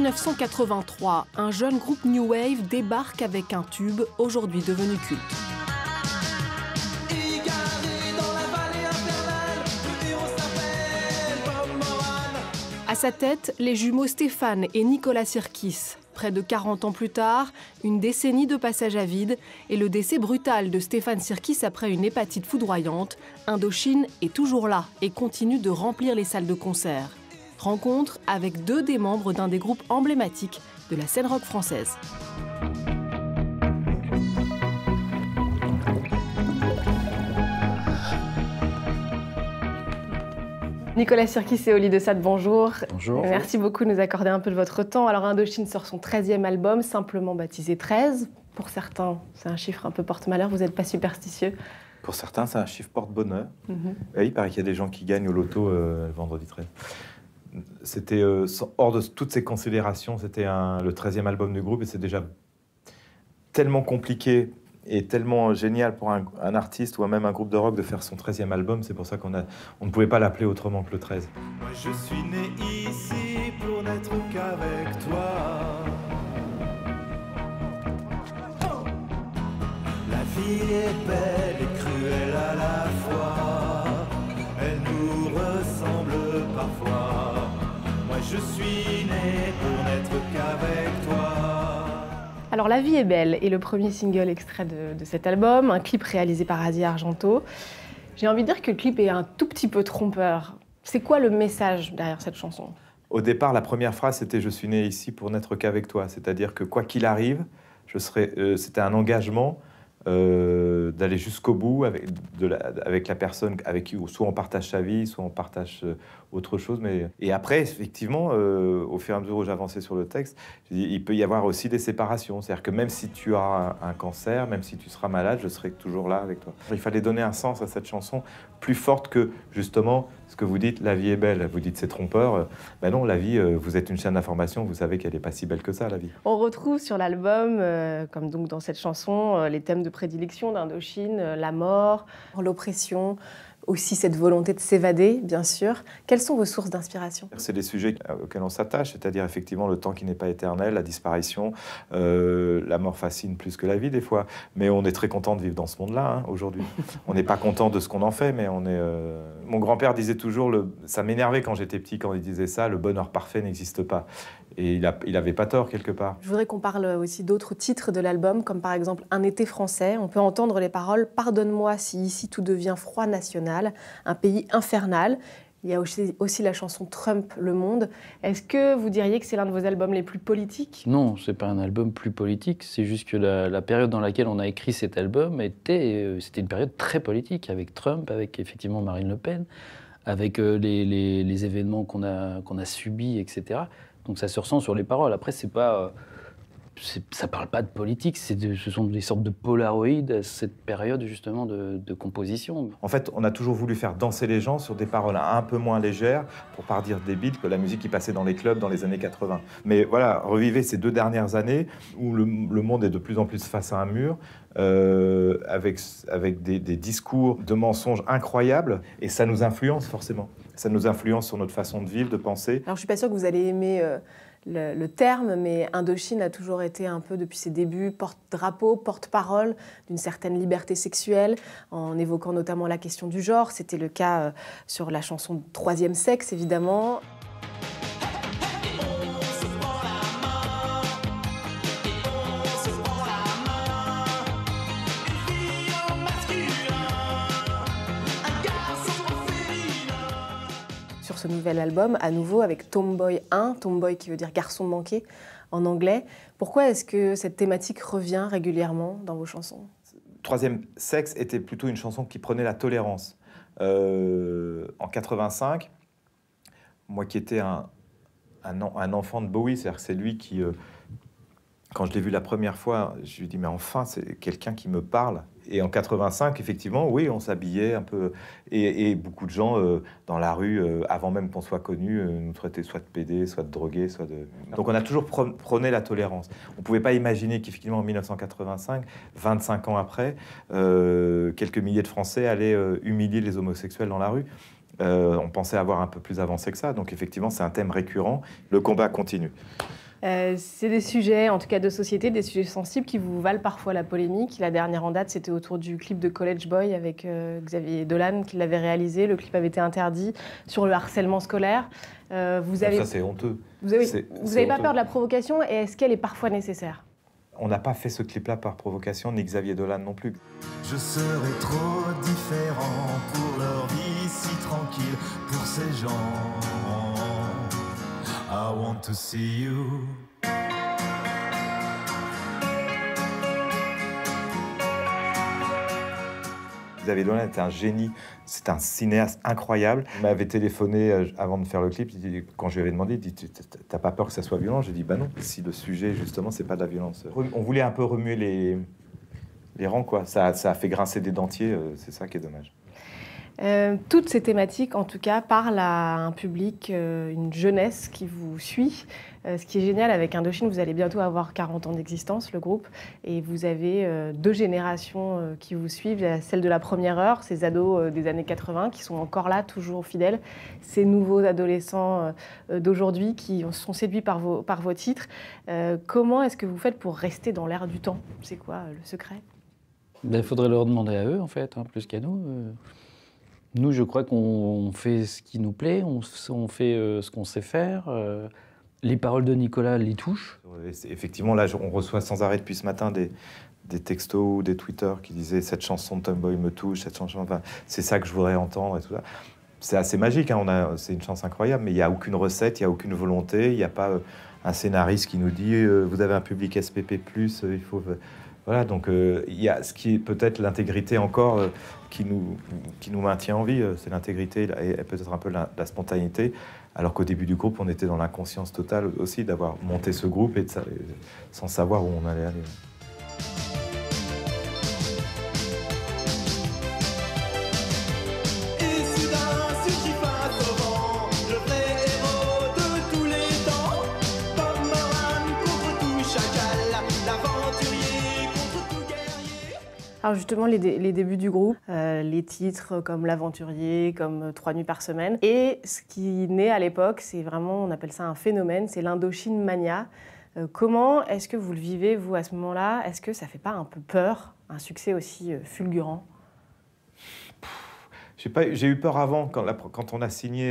1983, un jeune groupe New Wave débarque avec un tube aujourd'hui devenu culte. À sa tête, les jumeaux Stéphane et Nicolas Sirkis. Près de 40 ans plus tard, une décennie de passage à vide et le décès brutal de Stéphane Sirkis après une hépatite foudroyante, Indochine est toujours là et continue de remplir les salles de concert. Rencontre avec deux des membres d'un des groupes emblématiques de la scène rock française. Nicolas Sirkis et Oli de Sade, bonjour. Bonjour. Merci beaucoup de nous accorder un peu de votre temps. Alors Indochine sort son 13e album, simplement baptisé 13. Pour certains, c'est un chiffre un peu porte-malheur, vous n'êtes pas superstitieux? Pour certains, c'est un chiffre porte-bonheur. Oui, il paraît qu'il y a des gens qui gagnent au loto le vendredi 13. C'était hors de toutes ces considérations, c'était le 13e album du groupe et c'est déjà tellement compliqué et tellement génial pour un artiste ou même un groupe de rock de faire son 13e album. C'est pour ça qu'on ne pouvait pas l'appeler autrement que le 13. Moi je suis né ici pour n'être qu'avec toi. La vie est belle et cruelle à la fois. Elle nous ressemble parfois. Moi je suis né pour n'être qu'avec toi. Alors La vie est belle est le premier single extrait de cet album, un clip réalisé par Asia Argento. J'ai envie de dire que le clip est un tout petit peu trompeur. C'est quoi le message derrière cette chanson? Au départ, la première phrase, c'était « Je suis né ici pour n'être qu'avec toi ». C'est-à-dire que quoi qu'il arrive, c'était un engagement d'aller jusqu'au bout avec la personne avec qui soit on partage sa vie, soit on partage autre chose. Et après, effectivement, au fur et à mesure où j'avançais sur le texte, il peut y avoir aussi des séparations. C'est-à-dire que même si tu as un cancer, même si tu seras malade, je serai toujours là avec toi. Il fallait donner un sens à cette chanson plus forte que, justement, ce que vous dites, la vie est belle. Vous dites c'est trompeur. Ben non, la vie, vous êtes une chaîne d'information, vous savez qu'elle n'est pas si belle que ça, la vie. On retrouve sur l'album, comme donc dans cette chanson, les thèmes de prédilection d'Indochine, la mort, l'oppression, aussi cette volonté de s'évader, bien sûr. Quelles sont vos sources d'inspiration? C'est des sujets auxquels on s'attache, c'est-à-dire effectivement le temps qui n'est pas éternel, la disparition, la mort fascine plus que la vie des fois, mais on est très content de vivre dans ce monde-là aujourd'hui. On n'est pas content de ce qu'on en fait, mais on est... Mon grand-père disait toujours, ça m'énervait quand j'étais petit quand il disait ça, le bonheur parfait n'existe pas. Et il avait pas tort quelque part. Je voudrais qu'on parle aussi d'autres titres de l'album, comme par exemple Un été français. On peut entendre les paroles « Pardonne-moi si ici tout devient froid national, un pays infernal ». Il y a aussi la chanson Trump, Le Monde. Est-ce que vous diriez que c'est l'un de vos albums les plus politiques? Non, c'est pas un album plus politique. C'est juste que la période dans laquelle on a écrit cet album c'était une période très politique, avec Trump, avec effectivement Marine Le Pen, avec les événements qu'on a subis, etc. Donc ça se ressent sur les paroles. Après, ça parle pas de politique, ce sont des sortes de polaroïdes à cette période justement de composition. En fait, on a toujours voulu faire danser les gens sur des paroles un peu moins légères, pour pas dire débiles, que la musique qui passait dans les clubs dans les années 80. Mais voilà, revivez ces 2 dernières années où le monde est de plus en plus face à un mur, avec des discours de mensonges incroyables, et ça nous influence forcément. Ça nous influence sur notre façon de vivre, de penser. Alors je suis pas sûre que vous allez aimer le terme, mais Indochine a toujours été un peu, depuis ses débuts, porte-drapeau, porte-parole d'une certaine liberté sexuelle, en évoquant notamment la question du genre. C'était le cas sur la chanson Troisième sexe, évidemment. Sur ce nouvel album, à nouveau avec Tomboy 1, Tomboy qui veut dire garçon manqué en anglais. Pourquoi est-ce que cette thématique revient régulièrement dans vos chansons? Troisième sexe était plutôt une chanson qui prenait la tolérance. En 85, moi qui étais un enfant de Bowie, c'est-à-dire que c'est lui qui, quand je l'ai vu la première fois, je lui ai dit mais enfin c'est quelqu'un qui me parle. Et en 85, effectivement, oui, on s'habillait un peu. Et beaucoup de gens dans la rue, avant même qu'on soit connus, nous traitaient soit de pédés, soit de drogués, soit de... Donc on a toujours prôné la tolérance. On ne pouvait pas imaginer qu'effectivement, en 1985, 25 ans après, quelques milliers de Français allaient humilier les homosexuels dans la rue. On pensait avoir un peu plus avancé que ça. Donc effectivement, c'est un thème récurrent. Le combat continue. C'est des sujets, en tout cas de société, des sujets sensibles qui vous valent parfois la polémique. La dernière en date, c'était autour du clip de College Boy avec Xavier Dolan qui l'avait réalisé. Le clip avait été interdit sur le harcèlement scolaire. Ça, c'est honteux. Vous n'avez pas peur de la provocation et est-ce qu'elle est parfois nécessaire? On n'a pas fait ce clip-là par provocation, ni Xavier Dolan non plus. Je serai trop différent pour leur vie si tranquille, pour ces gens. I want to see you. Xavier Dolan était un génie, c'est un cinéaste incroyable. Il m'avait téléphoné avant de faire le clip, quand je lui avais demandé, il dit « T'as pas peur que ça soit violent ?» J'ai dit « Bah non, si le sujet, justement, c'est pas de la violence. » On voulait un peu remuer les rangs, quoi. Ça a fait grincer des dentiers, c'est ça qui est dommage. Toutes ces thématiques, en tout cas, parlent à un public, une jeunesse qui vous suit. Ce qui est génial avec Indochine, vous allez bientôt avoir 40 ans d'existence, le groupe, et vous avez 2 générations qui vous suivent. Il y a celle de la première heure, ces ados des années 80 qui sont encore là, toujours fidèles, ces nouveaux adolescents d'aujourd'hui qui sont séduits par vos titres. Comment est-ce que vous faites pour rester dans l'air du temps? C'est quoi le secret? Il faudrait leur demander à eux, en fait, plus qu'à nous. Nous, je crois qu'on fait ce qui nous plaît, on fait ce qu'on sait faire. Les paroles de Nicolas les touchent. Effectivement, là, on reçoit sans arrêt depuis ce matin des textos ou des Twitter qui disaient « Cette chanson de Tomboy me touche, cette chanson, enfin, c'est ça que je voudrais entendre » et tout ça. C'est assez magique, hein, c'est une chance incroyable, mais il n'y a aucune recette, il n'y a aucune volonté, il n'y a pas un scénariste qui nous dit « Vous avez un public SPP+, il faut... » Voilà, donc il y a ce qui est peut-être l'intégrité encore qui nous maintient en vie, c'est l'intégrité et peut-être un peu la spontanéité, alors qu'au début du groupe, on était dans l'inconscience totale aussi d'avoir monté ce groupe et sans savoir où on allait aller. Alors justement, les débuts du groupe, les titres comme L'Aventurier, comme 3 nuits par semaine. Et ce qui naît à l'époque, c'est vraiment, on appelle ça un phénomène, c'est l'Indochine Mania. Comment est-ce que vous le vivez, vous, à ce moment-là? Est-ce que ça fait pas un peu peur, un succès aussi fulgurant? J'ai eu peur avant, quand on a signé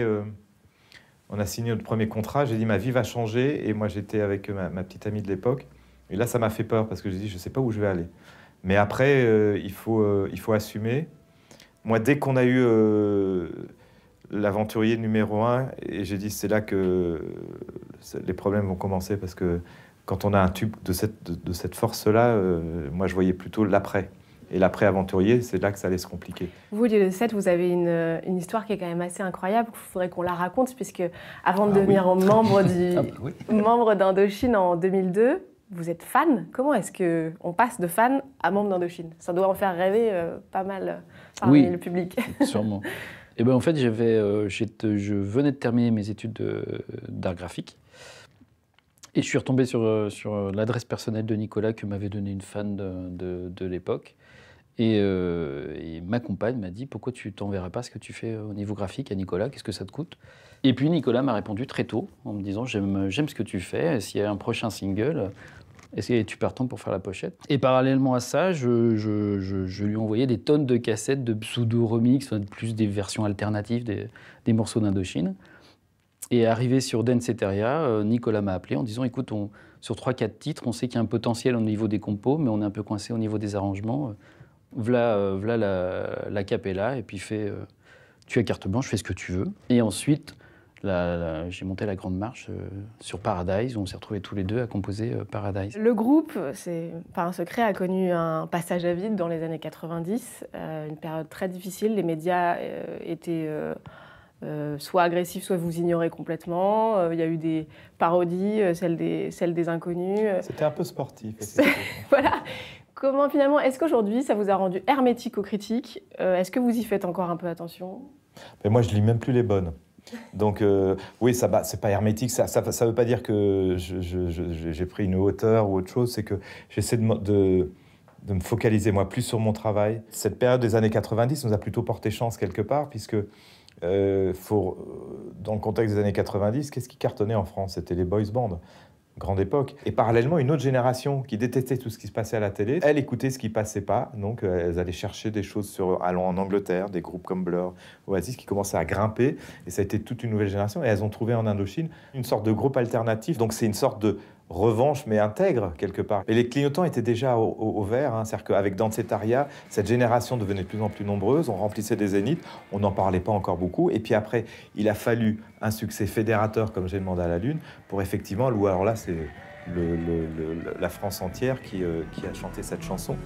notre premier contrat. J'ai dit ma vie va changer et moi j'étais avec ma petite amie de l'époque. Et là, ça m'a fait peur parce que j'ai dit je sais pas où je vais aller. Mais après, il faut assumer. Moi, dès qu'on a eu l'aventurier numéro 1, et j'ai dit c'est là que les problèmes vont commencer parce que quand on a un tube de cette force-là, moi je voyais plutôt l'après. Et l'après-aventurier, c'est là que ça allait se compliquer. Vous, le 7, vous avez une histoire qui est quand même assez incroyable. Il faudrait qu'on la raconte puisque avant de devenir membre d'Indochine en 2002, vous êtes fan. Comment est-ce qu'on passe de fan à membre d'Indochine? Ça doit en faire rêver pas mal parmi le public. Sûrement. Et ben en fait, je venais de terminer mes études d'art graphique. Et je suis retombé sur l'adresse personnelle de Nicolas que m'avait donné une fan de l'époque. Et ma compagne m'a dit « Pourquoi tu t'enverrais pas ce que tu fais au niveau graphique à Nicolas? Qu'est-ce que ça te coûte ?» Et puis Nicolas m'a répondu très tôt en me disant « J'aime ce que tu fais. S'il y a un prochain single, est-ce que tu partant pour faire la pochette ?» Et parallèlement à ça, je lui envoyais des tonnes de cassettes de pseudo-remix, plus des versions alternatives des morceaux d'Indochine. Et arrivé sur Danceteria, Nicolas m'a appelé en disant « Écoute, sur 3-4 titres, on sait qu'il y a un potentiel au niveau des compos, mais on est un peu coincé au niveau des arrangements. V'là la capella, et puis tu as carte blanche, fais ce que tu veux. » Et ensuite, j'ai monté la grande marche sur Paradise, où on s'est retrouvés tous les deux à composer Paradise. Le groupe, c'est pas un secret, a connu un passage à vide dans les années 90, une période très difficile. Les médias étaient soit agressifs, soit vous ignorez complètement. Il y a eu des parodies, celles des inconnus. C'était un peu sportif. Voilà. Comment finalement, est-ce qu'aujourd'hui ça vous a rendu hermétique aux critiques? Est-ce que vous y faites encore un peu attention? Mais moi, je lis même plus les bonnes. Donc oui, c'est pas hermétique. Ça veut pas dire que j'ai pris une hauteur ou autre chose. C'est que j'essaie de me focaliser moi plus sur mon travail. Cette période des années 90 nous a plutôt porté chance quelque part, puisque dans le contexte des années 90, qu'est-ce qui cartonnait en France? C'était les boys bands. grande époque. Et parallèlement, une autre génération qui détestait tout ce qui se passait à la télé, elle écoutait ce qui passait pas, donc elles allaient chercher des choses allant en Angleterre, des groupes comme Blur, Oasis, qui commençaient à grimper, et ça a été toute une nouvelle génération, et elles ont trouvé en Indochine une sorte de groupe alternatif, donc c'est une sorte de revanche, mais intègre, quelque part. Et les clignotants étaient déjà au vert, hein, c'est-à-dire qu'avec Dansetaria, cette génération devenait de plus en plus nombreuse, on remplissait des zéniths, on n'en parlait pas encore beaucoup, et puis après, il a fallu un succès fédérateur, comme J'ai demandé à la Lune, pour effectivement, ou alors là, c'est la France entière qui a chanté cette chanson.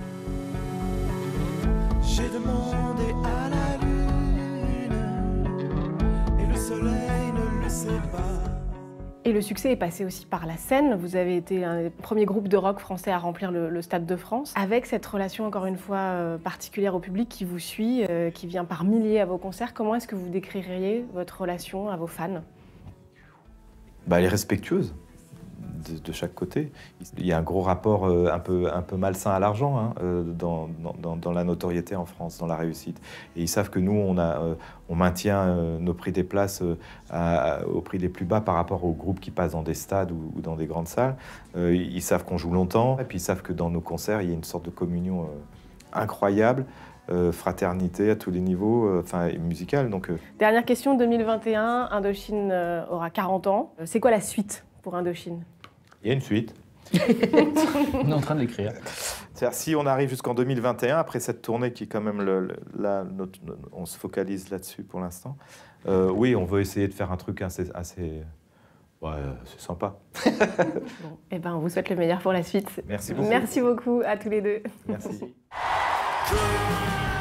J'ai demandé à la lune, et le soleil ne le sait pas. Et le succès est passé aussi par la scène. Vous avez été un des premiers groupes de rock français à remplir le Stade de France. Avec cette relation, encore une fois, particulière au public qui vous suit, qui vient par milliers à vos concerts, comment est-ce que vous décririez votre relation à vos fans? Elle est respectueuse de chaque côté. Il y a un gros rapport un peu malsain à l'argent, hein, dans la notoriété en France, dans la réussite. Et ils savent que nous, on maintient nos prix des places au prix les plus bas par rapport aux groupes qui passent dans des stades ou dans des grandes salles. Ils savent qu'on joue longtemps, et puis ils savent que dans nos concerts, il y a une sorte de communion incroyable. Fraternité à tous les niveaux, musicale. Donc, Dernière question, 2021, Indochine aura 40 ans. C'est quoi la suite pour Indochine? il y a une suite. On est en train de l'écrire. C'est-à-dire, si on arrive jusqu'en 2021, après cette tournée qui est quand même on se focalise là-dessus pour l'instant, oui, on veut essayer de faire un truc assez ouais, c'est sympa. Bon, eh ben, on vous souhaite le meilleur pour la suite. Merci beaucoup. Merci beaucoup à tous les deux. Merci.